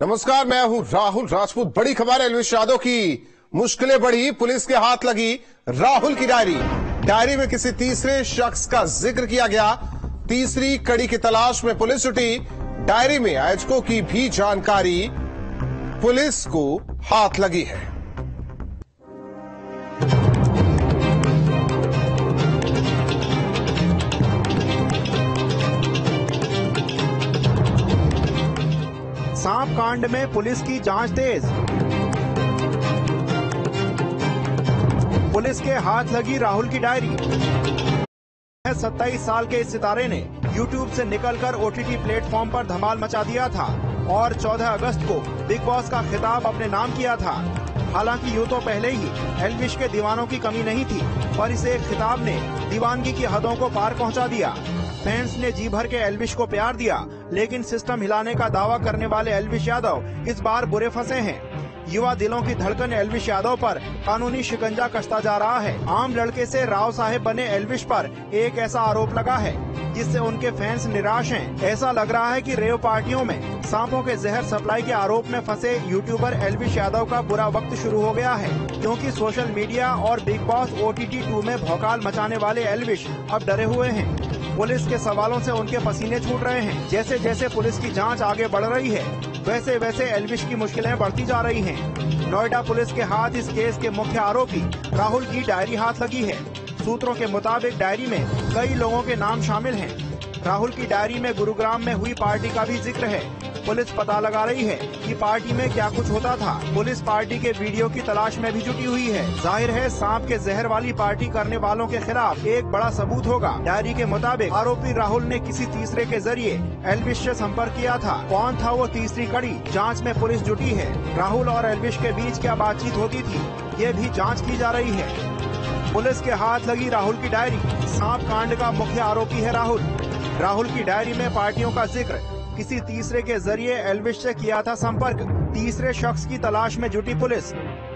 नमस्कार, मैं हूं राहुल राजपूत। बड़ी खबर है, एल्विश यादव की मुश्किलें बढ़ी, पुलिस के हाथ लगी राहुल की डायरी में किसी तीसरे शख्स का जिक्र किया गया। तीसरी कड़ी की तलाश में पुलिस जुटी। डायरी में आयोजकों की भी जानकारी पुलिस को हाथ लगी है। सांप कांड में पुलिस की जांच तेज। पुलिस के हाथ लगी राहुल की डायरी। 27 साल के इस सितारे ने यूट्यूब से निकलकर ओटीटी प्लेटफॉर्म पर धमाल मचा दिया था और 14 अगस्त को बिग बॉस का खिताब अपने नाम किया था। हालांकि यूं तो पहले ही एल्विश के दीवानों की कमी नहीं थी, पर इस एक खिताब ने दीवानगी की हदों को पार पहुंचा दिया। फैंस ने जी भर के एल्विश को प्यार दिया, लेकिन सिस्टम हिलाने का दावा करने वाले एल्विश यादव इस बार बुरे फंसे हैं। युवा दिलों की धड़कन एल्विश यादव पर कानूनी शिकंजा कसता जा रहा है। आम लड़के से राव साहेब बने एल्विश पर एक ऐसा आरोप लगा है जिससे उनके फैंस निराश हैं। ऐसा लग रहा है कि रेव पार्टियों में सांपों के जहर सप्लाई के आरोप में फंसे यूट्यूबर एल्विश यादव का बुरा वक्त शुरू हो गया है, क्योंकि सोशल मीडिया और बिग बॉस OTT 2 में भौकाल मचाने वाले एल्विश अब डरे हुए हैं। पुलिस के सवालों से उनके पसीने छूट रहे हैं। जैसे जैसे पुलिस की जांच आगे बढ़ रही है, वैसे वैसे एल्विश की मुश्किलें बढ़ती जा रही हैं। नोएडा पुलिस के हाथ इस केस के मुख्य आरोपी राहुल की डायरी हाथ लगी है। सूत्रों के मुताबिक डायरी में कई लोगों के नाम शामिल हैं। राहुल की डायरी में गुरुग्राम में हुई पार्टी का भी जिक्र है। पुलिस पता लगा रही है कि पार्टी में क्या कुछ होता था। पुलिस पार्टी के वीडियो की तलाश में भी जुटी हुई है। जाहिर है सांप के जहर वाली पार्टी करने वालों के खिलाफ एक बड़ा सबूत होगा। डायरी के मुताबिक आरोपी राहुल ने किसी तीसरे के जरिए एल्विश से संपर्क किया था। कौन था वो तीसरी कड़ी, जाँच में पुलिस जुटी है। राहुल और एल्विश के बीच क्या बातचीत होती थी, ये भी जाँच की जा रही है। पुलिस के हाथ लगी राहुल की डायरी। सांप कांड का मुख्य आरोपी है राहुल की डायरी में पार्टियों का जिक्र। किसी तीसरे के जरिए एल्विश से किया था संपर्क। तीसरे शख्स की तलाश में जुटी पुलिस।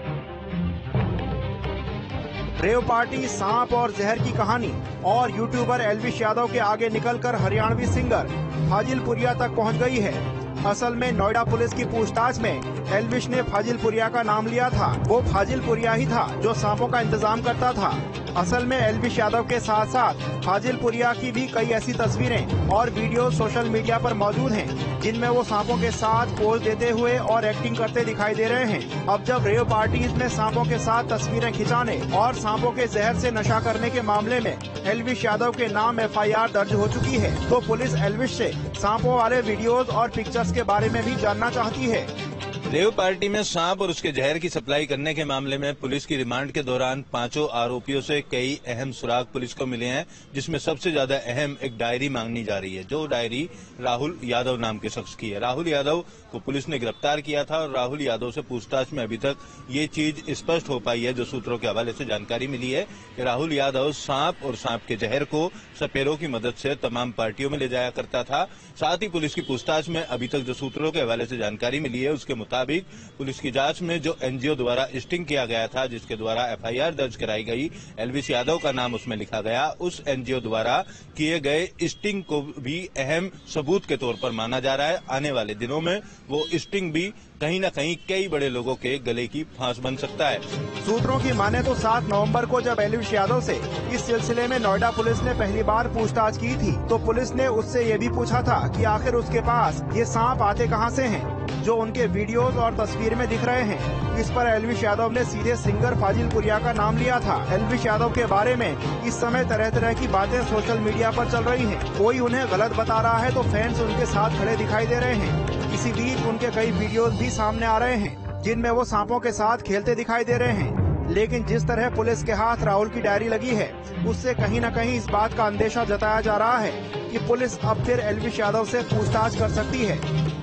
रेव पार्टी, सांप और जहर की कहानी और यूट्यूबर एल्विश यादव के आगे निकलकर हरियाणवी सिंगर फाजिलपुरिया तक पहुंच गई है। असल में नोएडा पुलिस की पूछताछ में एल्विश ने फाजिलपुरिया का नाम लिया था। वो फाजिलपुरिया ही था जो सांपों का इंतजाम करता था। असल में एल्विश यादव के साथ साथ फाजिलपुरिया की भी कई ऐसी तस्वीरें और वीडियो सोशल मीडिया पर मौजूद हैं, जिनमें वो सांपों के साथ पोज देते हुए और एक्टिंग करते दिखाई दे रहे हैं। अब जब रेव पार्टीज में सांपों के साथ तस्वीरें खिंचाने और सांपों के जहर से नशा करने के मामले में एल्विश यादव के नाम FIR दर्ज हो चुकी है, तो पुलिस एल्विश से सांपों वाले वीडियोज और पिक्चर्स के बारे में भी जानना चाहती है। रेव पार्टी में सांप और उसके जहर की सप्लाई करने के मामले में पुलिस की रिमांड के दौरान 5 आरोपियों से कई अहम सुराग पुलिस को मिले हैं, जिसमें सबसे ज्यादा अहम एक डायरी मांगनी जा रही है, जो डायरी राहुल यादव नाम के शख्स की है। राहुल यादव को पुलिस ने गिरफ्तार किया था और राहुल यादव से पूछताछ में अभी तक ये चीज स्पष्ट हो पाई है, जो सूत्रों के हवाले से जानकारी मिली है कि राहुल यादव सांप और सांप के जहर को सपेरों की मदद से तमाम पार्टियों में ले जाया करता था। साथ ही पुलिस की पूछताछ में अभी तक जो सूत्रों के हवाले से जानकारी मिली है, उसके मुताबिक पुलिस की जांच में जो NGO द्वारा स्टिंग किया गया था, जिसके द्वारा FIR दर्ज कराई गई, एल्विश यादव का नाम उसमें लिखा गया, उस NGO द्वारा किए गए स्टिंग को भी अहम सबूत के तौर पर माना जा रहा है। आने वाले दिनों में वो स्टिंग भी कहीं न कहीं कई बड़े लोगों के गले की फांस बन सकता है। सूत्रों की माने तो 7 नवंबर को जब एल्विश यादव से इस सिलसिले में नोएडा पुलिस ने पहली बार पूछताछ की थी, तो पुलिस ने उससे ये भी पूछा था कि आखिर उसके पास ये सांप आते कहां से हैं, जो उनके वीडियोस और तस्वीर में दिख रहे हैं। इस पर एल्विश यादव ने सीधे सिंगर फाजिलपुरिया का नाम लिया था। एल्विश यादव के बारे में इस समय तरह तरह की बातें सोशल मीडिया पर चल रही हैं। कोई उन्हें गलत बता रहा है तो फैंस उनके साथ खड़े दिखाई दे रहे हैं। इसी बीच उनके कई वीडियोस भी सामने आ रहे हैं, जिनमें वो सांपों के साथ खेलते दिखाई दे रहे हैं। लेकिन जिस तरह पुलिस के हाथ राहुल की डायरी लगी है, उससे कहीं न कहीं इस बात का अंदेशा जताया जा रहा है कि पुलिस अब फिर एल्विश यादव से पूछताछ कर सकती है।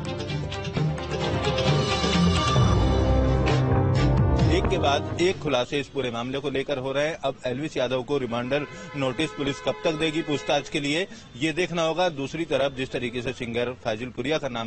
एक के बाद एक खुलासे इस पूरे मामले को लेकर हो रहे हैं। अब एल्विश यादव को रिमांडर नोटिस पुलिस कब तक देगी पूछताछ के लिए, ये देखना होगा। दूसरी तरफ जिस तरीके से सिंगर फाजिलपुरिया का नाम